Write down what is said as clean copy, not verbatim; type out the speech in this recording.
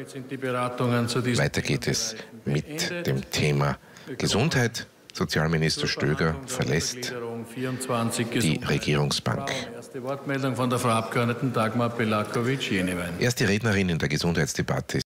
Weiter geht es mit dem Thema Gesundheit. Sozialminister Stöger verlässt die Regierungsbank. Erste Wortmeldung von der Frau Abgeordneten Dagmar Belakovic-Jennewein. Erste Rednerin in der Gesundheitsdebatte